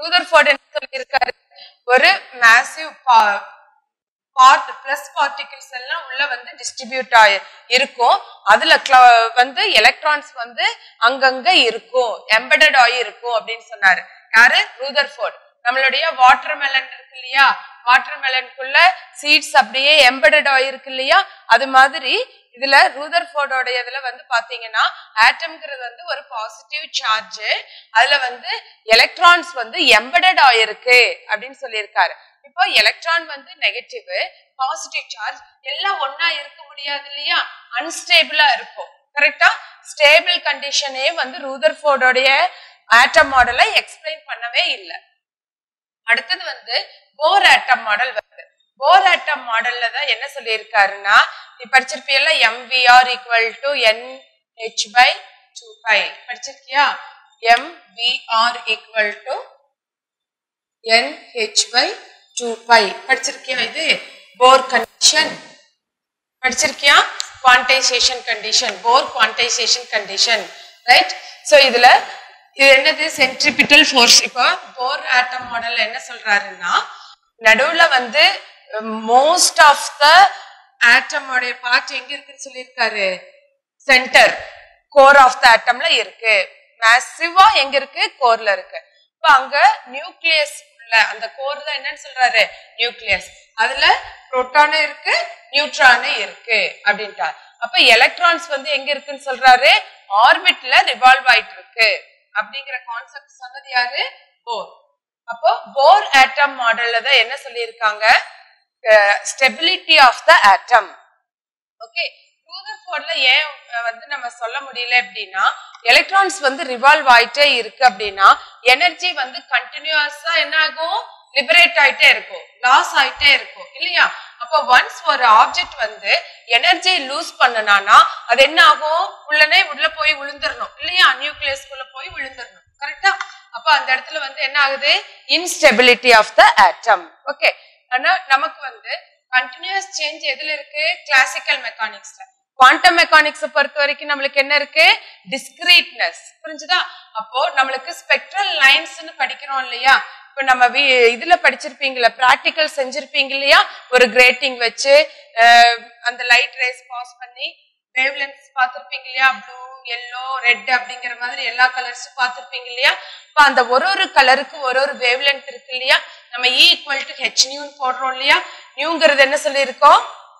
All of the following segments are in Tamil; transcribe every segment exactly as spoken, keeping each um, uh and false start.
ரூதர்ஃபோர்ட் என்ன சொல்லியிருக்காரு, ஒரு மேசிவ் பார்ட் பிளஸ் பார்ட்டிகிள்ஸ் எல்லாம் உள்ள வந்து டிஸ்ட்ரிபியூட் ஆகி இருக்கும், அதுல வந்து எலக்ட்ரான்ஸ் வந்து அங்கங்க இருக்கும், எம்பெடட் ஆகி இருக்கும் அப்படின்னு சொன்னாரு. யாரு? ரூதர்ஃபோர்ட். நம்மளுடைய வாட்டர் மெலன் இருக்கு இல்லையா, வாட்டர் மெலனுக்குள்ள சீட்ஸ் அப்படியே எம்பெடட் ஆயிருக்கு இல்லையா, அது மாதிரி இதுல ரூதர்ஃபோர்டோட இதுல வந்து பாத்தீங்கன்னா ஆட்டம்ங்கிறது வந்து ஒரு பாசிட்டிவ் சார்ஜ், அதுல வந்து எலக்ட்ரான்ஸ் வந்து எம்பெடட் ஆயிருக்கு அப்படின்னு சொல்லியிருக்காரு. இப்போ எலக்ட்ரான் வந்து நெகட்டிவ், பாசிட்டிவ் சார்ஜ் எல்லாம் ஒன்னா இருக்க முடியாது இல்லையா, அன்ஸ்டேபிளா இருக்கும். கரெக்டா? ஸ்டேபிள் கண்டிஷனே வந்து ரூதர்ஃபோர்டோடைய ஆட்டம் மாடலை எக்ஸ்பிளைன் பண்ணவே இல்லை. அடுத்தது வந்து போர் ஆட்டம் மாடல் வருது. போர் ஆட்டம் மாடல்ல தான் என்ன சொல்லியிருக்காருன்னா, நீ படிச்சிருப்பியல்ல MVR equal to NH by two pi படிச்சிருக்கியா? MVR equal to NH by two pi படிச்சிருக்கியா? இது போர் கண்டிஷன் படிச்சிருக்கியா? Quantization condition, Bohr quantization condition, right? So இதுல இது என்னது? Centripetal force. இப்போ போர் ஆட்டம் மாடல்ல என்ன சொல்றாருன்னா, நடுவுல வந்து மோஸ்ட் ஆஃப் த ஆட்டமோட பார்ட் எங்க இருக்குன்னு சொல்லியிருக்காரு, சென்டர் கோர் ஆஃப் த ஆட்டம்ல இருக்கு. மேசிவா எங்க இருக்கு? கோர்ல இருக்கு. இப்ப அங்க நியூக்ளியஸ் உள்ள அந்த கோர் தான் என்னன்னு சொல்றாரு, நியூக்ளியஸ். அதுல புரோட்டானும் இருக்கு, நியூட்ரானும் இருக்கு அப்படின்ட்டார். அப்ப எலக்ட்ரான்ஸ் வந்து எங்க இருக்குன்னு சொல்றாரு, ஆர்பிட்ல ரிவால்வ் ஆயிட்டு இருக்கு அப்படிங்கிற கான்செப்ட் சொன்னது யாரு? போர். அப்போ போர் ஆட்டம் மாடல்ல தான் என்ன சொல்லியிருக்காங்க, stability of the atom. Okay, ரூதர்ஃபோர்ட்ல ஏன் வந்து நம்ம சொல்ல முடியல அப்படின்னா, எலக்ட்ரான்ஸ் வந்து ரிவால்வ் ஆயிட்டே இருக்கு அப்படின்னா எனர்ஜி வந்து கண்டினியூஸா என்ன ஆகும், லிபரேட் ஆயிட்டே இருக்கும், லாஸ் ஆயிட்டே இருக்கும் இல்லையா? அப்போ ஒன்ஸ் ஒரு ஆப்ஜெக்ட் வந்து எனர்ஜி லூஸ் பண்ணனானா அது என்ன ஆகும், உள்ளனே உள்ள போய் விழுந்துடணும் இல்லையா, நியூக்ளியஸ்குள்ள போய் விழுந்துடணும். கரெக்டா? அப்ப அந்த இடத்துல வந்து என்ன ஆகுது, instability of the atom. Okay, ஆனா நமக்கு வந்து கண்டினியூஸ் சேஞ்ச் எதுல இருக்கு, கிளாசிக்கல் மெக்கானிக்ஸ்ல. குவாண்டம் மெக்கானிக்ஸ் பொறுத்த வரைக்கும் நம்மளுக்கு என்ன இருக்கு, டிஸ்கிரீட்னஸ். புரிஞ்சுதா? அப்போ நம்மளுக்கு ஸ்பெக்ட்ரல் லைன்ஸ்னு படிக்கிறோம் இல்லையா, இப்ப நம்ம இதுல படிச்சிருப்பீங்களா, பிராக்டிக்கல் செஞ்சிருப்பீங்க இல்லையா, ஒரு கிரேட்டிங் வச்சு அந்த லைட் ரேஸ் பாஸ் பண்ணி வேவ் லென்த்ஸ் பார்த்திருப்பீங்க இல்லையா, ப்ளூ, எல்லோ, ரெட் அப்படிங்கிற மாதிரி எல்லா கலர்ஸும் பார்த்திருப்பீங்க இல்லையா. இப்ப அந்த ஒரு ஒரு கலருக்கு ஒரு ஒரு வேவ் லென்த் இருக்கு இல்லையா, நம்ம E ஈக்குவல் டு ஹெச் நியூன்னு போடுறோம் இல்லையா. நியூங்கிறது என்ன சொல்லியிருக்கோம்,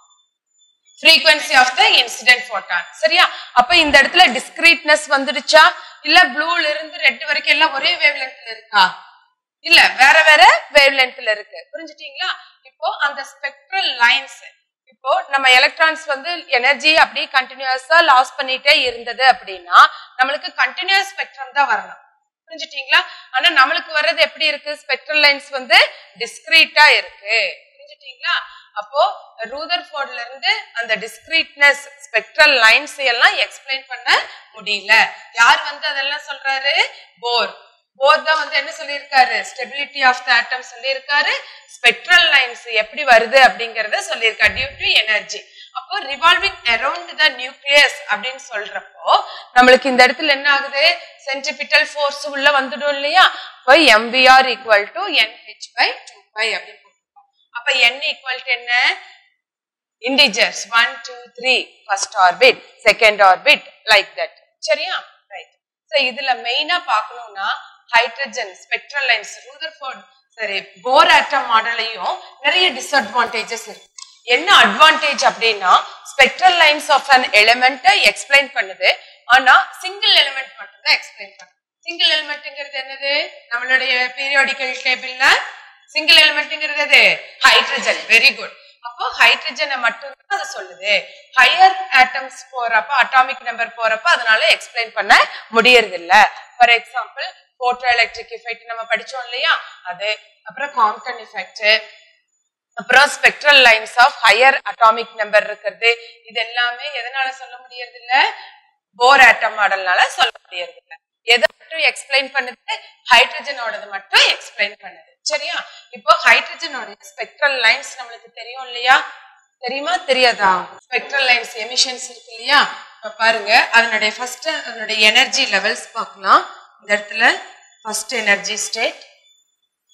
frequency of the incident photon. சரியா? அப்ப இந்த இடத்துல டிஸ்கிரீட்னஸ் வந்துடுச்சா, இல்ல ப்ளூல இருந்து ரெட் வரைக்கும் எல்லாம் ஒரே வேவ் லென்த்ல இருக்கா, இல்ல வேற வேற வேவ் லென்த்ல இருக்கு. புரிஞ்சுட்டீங்களா? இப்போ அந்த ஸ்பெக்ட்ரல் லைன்ஸ், இப்போ நம்ம எலக்ட்ரான்ஸ் வந்து எனர்ஜி அப்படியே கண்டினியூஸா லாஸ் பண்ணிட்டே இருந்தது அப்படின்னா நம்மளுக்கு கண்டினியூஸ் ஸ்பெக்ட்ரம் தான் வரணும். புரிஞ்சுட்டீங்களா? ஆனா நம்மளுக்கு வர்றது எப்படி இருக்கு, ஸ்பெக்ட்ரல் லைன்ஸ் வந்து டிஸ்கிரீட்டா இருக்கு. புரிஞ்சுட்டீங்களா? அப்போ ரூதர்ஃபோர்ட்ல இருந்து அந்த டிஸ்கிரீட்னஸ் ஸ்பெக்ட்ரல் லைன்ஸ் எல்லாம் எக்ஸ்பிளைன் பண்ண முடியல. யார் வந்து அதெல்லாம் சொல்றாரு, போர். போர் தான் வந்து என்ன சொல்லியிருக்காரு, ஸ்டெபிலிட்டி ஆஃப் த ஆட்டம் சொல்லியிருக்காரு, ஸ்பெக்ட்ரல் லைன்ஸ் எப்படி வருது அப்படிங்கறத சொல்லியிருக்காரு, டியூ டு எனர்ஜி. அப்போ ரிவால்விங் அரவுண்ட் த நியூக்ளியஸ் அப்படின்னு சொல்றப்போ நம்மளுக்கு இந்த இடத்துல என்ன ஆகுது, சென்ட்ரிபிட்டல் ஃபோர்ஸ் உள்ள வந்துடும் இல்லையா. இப்போ MVR equal to NH by two pi அப்படின்னு போட்டுருக்கோம். அப்ப n ஈக்குவல் டு என்ன, integers one two three, first orbit, second orbit, like that. சரியா? ரைட். சோ இதுல மெயினா பார்க்கணும்னா ஹைட்ரஜன் ஸ்பெக்ட்ரல் லைன்ஸ், ரூதர்ஃபோர்ட் சரி போர் ஆட்டம் மாடலையும் நிறைய டிஸ்அட்வான்டேஜஸ் இருக்கு. என்ன அட்வான்டேஜ் அப்படின்னா, ஸ்பெக்ட்ரல் லைன்ஸ் ஆஃப் அன் எலிமெண்ட்டை எக்ஸ்பிளைன் பண்ணுது, ஆனா சிங்கிள் எலிமெண்ட் மட்டும் தான் எக்ஸ்பிளைன் பண்ணுது. சிங்கிள் எலிமெண்ட்ங்கிறது என்னது, நம்மளுடைய பீரியாடிக்கல் டேபிள்ல சிங்கிள் எலிமெண்ட்ங்கிறது ஹைட்ரஜன். Very good. அப்போ ஹைட்ரஜனை மட்டும் தான் அது சொல்லுது. ஹையர் ஆட்டம்ஸ் போறப்ப, அட்டாமிக் நம்பர் போறப்ப அதனால எக்ஸ்பிளைன் பண்ண முடியறது இல்ல. For example photo electric effect நம்ம படிச்சோம் இல்லையா, அது, அப்புறம் காம்ப்டன் எஃபெக்ட், அப்புறம் spectral lines of higher atomic number இருக்கிறது, இது எல்லாமே எதனால சொல்ல முடியறது இல்ல, போர் ஆட்டம் மாடல்னால சொல்ல முடியறது இல்ல. எதை மட்டும் எக்ஸ்பிளைன் பண்ணுது, ஹைட்ரஜனோடது மட்டும் எக்ஸ்பிளைன் பண்ணுது. சரியா? இப்போ ஹைட்ரஜனோட ஸ்பெக்ட்ரல் லைன்ஸ் நம்மளுக்கு தெரியும் இல்லையா, தெரியுமா தெரியாதா? ஸ்பெக்ட்ரல் லைன்ஸ் எமிஷன்ஸ் இருக்கு இல்லையா, பாருங்க அதனுடைய ஃபர்ஸ்ட் அதனுடைய எனர்ஜி லெவல்ஸ் பார்க்கலாம். இந்த இடத்துல first energy state,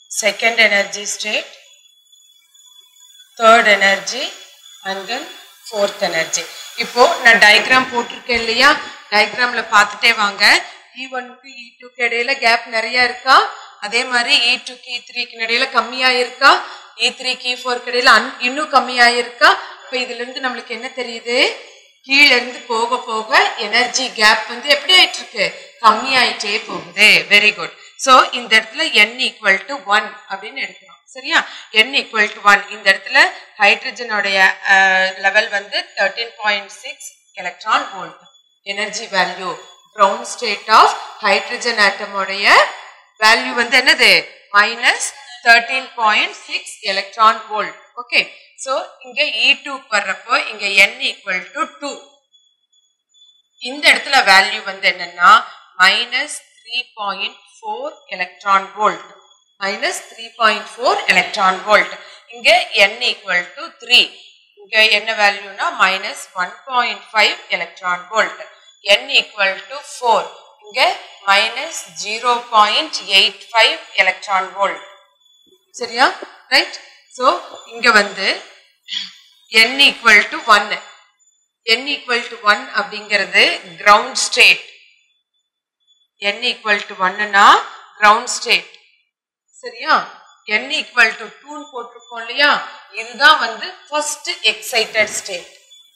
second energy state, third energy and then fourth energy. இப்போ நான் டயக்ராம் போட்டிருக்கேன் இல்லையா, டயக்ராம்ல பார்த்துட்டே வாங்க. E one க்கு E two க்கு இடையில கேப் நிறைய இருக்கா, அதே மாதிரி E two க்கு E three க்கு இடையில கம்மியா இருக்கா, E three க்கு E four க்கு இடையில இன்னும் கம்மியா இருக்கா. இப்போ இதுல இருந்து நம்மளுக்கு என்ன தெரியுது, கீழ இருந்து போக போக எனர்ஜி கேப் வந்து எப்படி ஆயிட்டு இருக்கு, கம்மியாயிட்டே போகுது. Very good. சோ இந்த இடத்துல n ஈக்குவல் டு ஒன் அப்படின்னு எடுக்கணும். சரியா, n ஈக்குவல் டு ஒன். இந்த இடத்துல ஹைட்ரஜனுடைய லெவல் வந்து thirteen point six electron volt. Energy value ground state of hydrogen atom உடைய வேல்யூ வந்து என்னது, minus thirteen point six electron volt. Okay, so இங்க E two வர்றப்போ இங்க n equal to டூ. இந்த இடத்துல வேல்யூ வந்து என்னன்னா minus three point four electron volt. Minus three point four electron volt. இங்க n equal to த்ரீ. இங்க என்ன வேல்யூனா minus one point five electron volt. n equal to four. இங்க minus zero point eight five electron volt. சரியா, ரைட். சோ இங்க வந்து n equal to one. n equal to one அப்படிங்கிறது ground state. n equal to ஒன்னுனா கிரவுண்ட் ஸ்டேட். சரியா, n equal to டூ போட்டிருக்கோம் இல்லையா, இதுதான் வந்து ஃபர்ஸ்ட் எக்ஸைட்டட் ஸ்டேட்.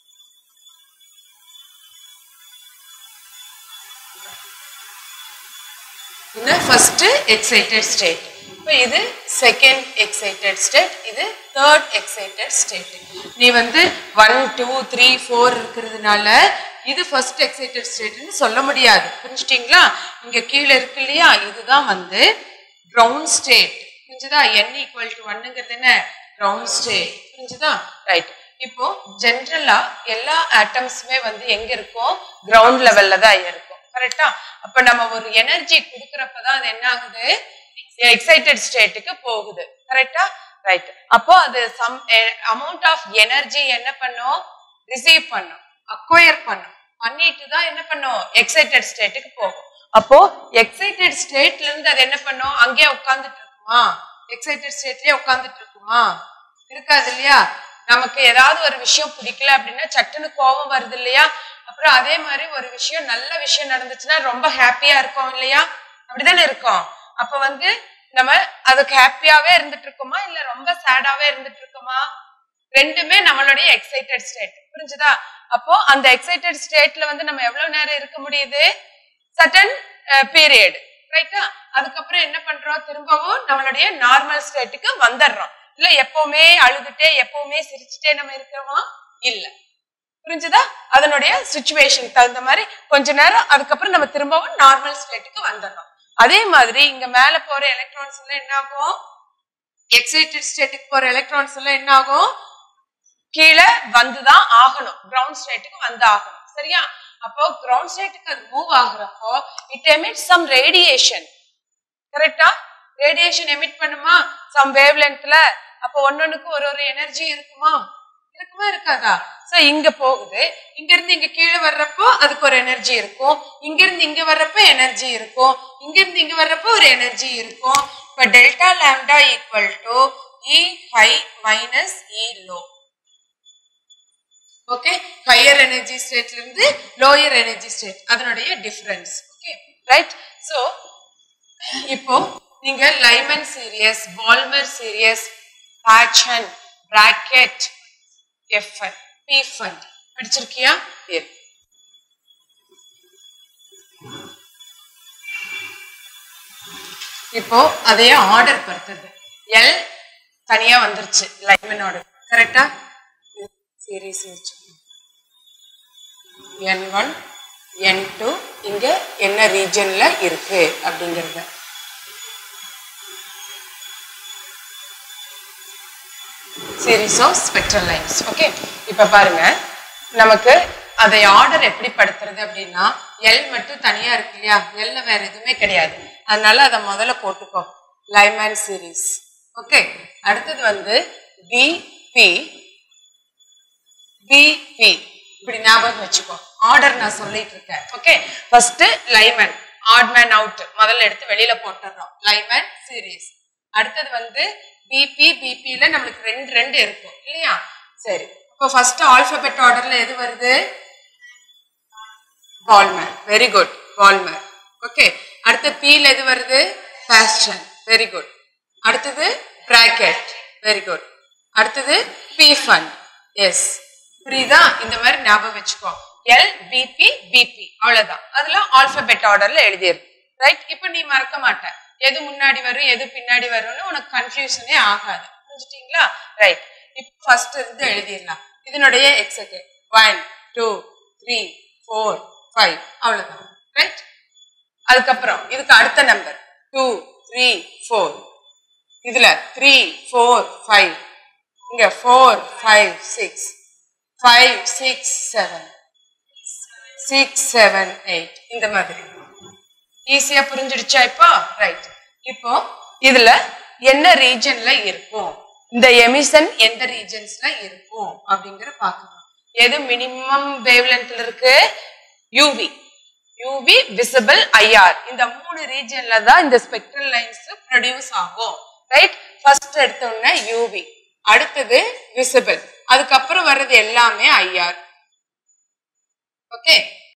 என்ன, ஃபர்ஸ்ட் எக்ஸைட்டட் ஸ்டேட். இப்போ இது செகண்ட் எக்ஸைட்டட் ஸ்டேட், இது தேர்ட் எக்ஸைட்டட் ஸ்டேட். நீ வந்து ஒன் டூ த்ரீ ஃபோர் இருக்கிறதுனால இது ஃபர்ஸ்ட் எக்ஸைட்டட் ஸ்டேட்னு சொல்ல முடியாது. புரிஞ்சுட்டீங்களா? இங்க கீழே இருக்கு இல்லையா, இதுதான் வந்து கிரவுண்ட் ஸ்டேட். புரிஞ்சுதா? n ஈக்குவல் டு ஒன்னுங்கிறது என்ன, கிரவுண்ட் ஸ்டேட். புரிஞ்சுதா? ரைட். இப்போ ஜென்ரலா எல்லா ஆட்டம்ஸுமே வந்து எங்க இருக்கும், கிரவுண்ட் லெவல்ல தான் இருக்கும். கரெக்டா? அப்ப நம்ம ஒரு எனர்ஜி கொடுக்கறப்பதான் அது என்ன ஆகுது, எக்ஸைட்டட் ஸ்டேட்டுக்கு போகுது. கரெக்டா? ரைட். அப்போ அது சம் அமௌண்ட் ஆஃப் எனர்ஜி என்ன பண்ணும், ரிசீவ் பண்ணும், அக்வயர் பண்ணும், பண்ணிட்டு தான் என்ன பண்ணும், எக்ஸைட்டட் ஸ்டேட்டுக்கு போகும். அப்போ எக்ஸைட்டட் ஸ்டேட்ல இருந்து அது என்ன பண்ணும், அங்கேயே உட்கார்ந்துட்டு இருக்குமா, எக்ஸைட்டட் ஸ்டேட்லயே உட்கார்ந்துட்டு இருக்குமா, இருக்காது இல்லையா. நமக்கு ஏதாவது ஒரு விஷயம் பிடிக்கல அப்படின்னா சட்டுன்னு கோபம் வருது இல்லையா. அப்புறம் அதே மாதிரி ஒரு விஷயம், நல்ல விஷயம் நடந்துச்சுன்னா ரொம்ப ஹாப்பியா இருக்கும் இல்லையா, அப்படிதானே இருக்கும். அப்ப வந்து நம்ம அதுக்கு ஹாப்பியாவே இருந்துட்டு இருக்கோமா இல்ல ரொம்ப சேடாவே இருந்துட்டு இருக்கோமா, ரெண்டுமே நம்மளுடைய எக்ஸைட்டட் ஸ்டேட். புரிஞ்சுதா? அப்போ அந்த எக்ஸைட்டட் ஸ்டேட்ல வந்து நம்ம எவ்வளவு நேரம் இருக்க முடியுது, சர்டன் பீரியட். ரைட்டா? அதுக்கப்புறம் என்ன பண்றோம், திரும்பவும் நம்மளுடைய நார்மல் ஸ்டேட்டுக்கு வந்துடுறோம். இல்ல எப்பவுமே அழுதுட்டே எப்பவுமே சிரிச்சுட்டே நம்ம இருக்கிறோமா, இல்ல. புரிஞ்சுதா? அதனுடைய சிச்சுவேஷன் தகுந்த மாதிரி கொஞ்ச நேரம், அதுக்கப்புறம் நம்ம திரும்பவும் நார்மல் ஸ்டேட்டுக்கு வந்துடணும். அதே மாதிரி இங்க மேல போற எலக்ட்ரான்ஸ் எல்லாம் என்ன ஆகும், எக்ஸைட்டட் ஸ்டேட்டுக்கு போற எலக்ட்ரான்ஸ் எல்லாம் என்ன ஆகும், கீழே வந்துதான் ஆகணும், கிரவுண்ட் ஸ்டேட்டுக்கு வந்து ஆகணும். சரியா? அப்போ கிரவுண்ட் ஸ்டேட்டுக்கு அது மூவ் ஆகுறப்போ இட் எமிட்ஸ் சம் ரேடியேஷன். கரெக்டா? ரேடியேஷன் எமிட் பண்ணுமா சம் வேவ் லென்த்ல. அப்போ ஒன்னொன்னுக்கு ஒரு ஒரு எனர்ஜி இருக்குமா, இருக்குமா இருக்காதா? சோ இங்க போகுது, இங்க இருந்து இங்க கீழே வர்றப்போ அதுக்கு ஒரு எனர்ஜி இருக்கும், இங்க இருந்து இங்க வர்றப்போ எனர்ஜி இருக்கும், இங்க இருந்து இங்க வர்றப்போ ஒரு எனர்ஜி இருக்கும். இப்ப delta lambda equal to E high minus E low. Okay, higher energy ஸ்டேட்ல இருந்து லோயர் எனர்ஜி ஸ்டேட், அதனுடைய டிஃபரன்ஸ். Okay, right. சோ இப்போ நீங்க Lyman series, Balmer series, Paschen, Brackett, எஃப்என், பிஃபன் படிச்சிருக்கியா? இப்போ அதையே ஆர்டர் பொறுத்தது. எல் தனியா வந்துருச்சு லைமனோட. கரெக்டா? Series N one N two இங்க என்ன ரீஜன்ல இருக்கு அப்படிங்கறத. series of spectral lines. Okay, இப்ப பாருங்க நமக்கு அதை ஆர்டர் எப்படி படுத்துறது அப்படின்னா, எல் மட்டும் தனியா இருக்கு இல்லையா, எல்ல வேற எதுவுமே கிடையாது, அதனால அதை முதல்ல போட்டுக்கோ, லைமன் சீரீஸ். ஓகே, அடுத்தது வந்து பி பி பி பி இப்படி ஞாபகம் வச்சுக்கோ, ஆர்டர் நான் சொல்லிட்டு இருக்கேன். Okay, first Lyman, odd man out முதல்ல எடுத்து வெளியில போட்டுறோம், லைமன் சீரீஸ். அடுத்தது வந்து பிபி பிபில நம்மளுக்கு ரெண்டு ரெண்டு இருக்கும் இல்லையா? சரி, இப்போ ஃபர்ஸ்ட் ஆல்பபெட் ஆர்டர்ல எது வருது? Balmer. Very good, Balmer. Okay, அடுத்து பில எது வருது? பாஸ்டன். Very good. அடுத்தது பிராக்கெட். Very good. அடுத்தது பி ஃபண்ட். எஸ், புரியுதா? இந்த மாதிரி ஞாபகம் வச்சுக்கோ. எல் பிபி பிபி அவ்வளவுதான். அதுல ஆல்பபெட் ஆர்டர்ல எழுதிருக்கு. ரைட்? இப்போ நீ மறக்க மாட்ட, எது முன்னாடி வரும் எது பின்னாடி வரும்னு உனக்கு கன்ஃபியூஷனே ஆகாது. புரிஞ்சுட்டீங்களா? ரைட், இப்போ ஃபர்ஸ்ட் இருந்து எழுதிடலாம். இதனுடைய எக்ஸக்கு one two three four five அவ்வளவுதான். ரைட்? அதுக்கப்புறம் இதுக்கு அடுத்த நம்பர் டூ த்ரீ ஃபோர். இதுல த்ரீ ஃபோர் ஃபைவ், இங்க four five six, five six seven, six seven eight. இந்த மாதிரி ஈஸியா புரிஞ்சிடுச்சா இப்போ? ரைட், இப்போ இதுல என்ன ரீஜன்ல இருக்கும், இந்த எமிஷன் எந்த ரீஜன்ஸ்ல இருக்கும் அப்படிங்கிற பார்க்கணும். எது மினிமம் வேவ்லென்த்ல இருக்கு? UV, UV, visible, IR. இந்த மூணு ரீஜன்ல தான் இந்த ஸ்பெக்ட்ரல் லைன்ஸ் ப்ரொடியூஸ் ஆகும். ரைட்? ஃபர்ஸ்ட் எடுத்த உடனே யூவி, அடுத்தது விசிபிள், அதுக்கப்புறம் வர்றது எல்லாமே ஐஆர். ஓகே,